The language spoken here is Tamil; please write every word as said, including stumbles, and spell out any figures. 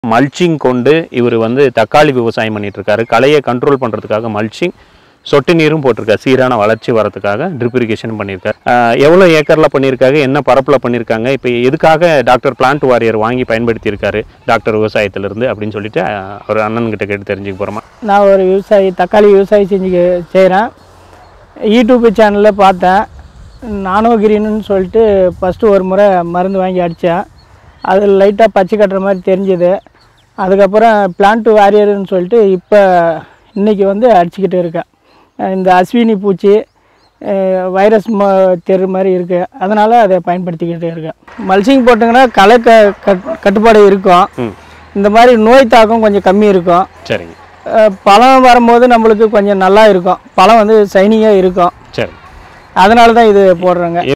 மல்ச்சிங் கொண்டு இவர் வந்து தக்காளி விவசாயம் பண்ணிட்டு இருக்காரு. களையை கண்ட்ரோல் பண்ணுறதுக்காக மல்ச்சிங், சொட்டு நீரும் போட்டிருக்காரு. சீரான வளர்ச்சி வரதுக்காக ட்ரிப் இரிகேஷன் பண்ணியிருக்காரு. எவ்வளோ ஏக்கரில் பண்ணியிருக்காங்க, என்ன பரப்பில் பண்ணியிருக்காங்க, இப்போ எதுக்காக டாக்டர் பிளான்ட் வாரியர் வாங்கி பயன்படுத்தியிருக்காரு டாக்டர் விவசாயத்திலிருந்து அப்படின்னு சொல்லிட்டு ஒரு அண்ணன்கிட்ட கேட்டு தெரிஞ்சுக்க போகிறோமா. நான் ஒரு விவசாயி, தக்காளி விவசாயி செஞ்சு செய்கிறேன். யூடியூப் சேனலில் பார்த்தேன். நானோகிரீன்னு சொல்லிட்டு ஃபஸ்ட்டு ஒரு முறை மருந்து வாங்கி அடித்தேன். அதில் லைட்டாக பச்சை கட்டுற மாதிரி தெரிஞ்சுது. அதுக்கப்புறம் பிளான்ட் வாரியர்னு சொல்லிட்டு இப்போ இன்றைக்கி வந்து அடிச்சுக்கிட்டு இருக்கேன். இந்த அஸ்வினி பூச்சி வைரஸ் ம தெரு மாதிரி இருக்குது, அதனால் அதை பயன்படுத்திக்கிட்டு இருக்கேன். மல்ச்சிங் போட்டிங்கன்னா களை க கட்டுப்பாடு இருக்கும். இந்த மாதிரி நோய் தாக்கம் கொஞ்சம் கம்மி இருக்கும். சரிங்க. பழம் வரும்போது நம்மளுக்கு கொஞ்சம் நல்லா இருக்கும். பழம் வந்து சைனிங்காக இருக்கும். சரி, அதனால தான் இது போடுறேங்க.